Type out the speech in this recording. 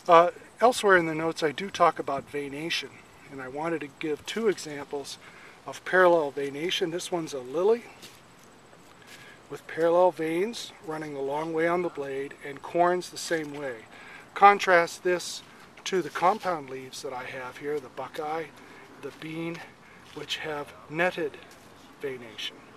Elsewhere in the notes I do talk about veination, and I wanted to give two examples of parallel veination. This one's a lily with parallel veins running a long way on the blade, and corns the same way. Contrast this to the compound leaves that I have here, the buckeye, the bean, which have netted veination.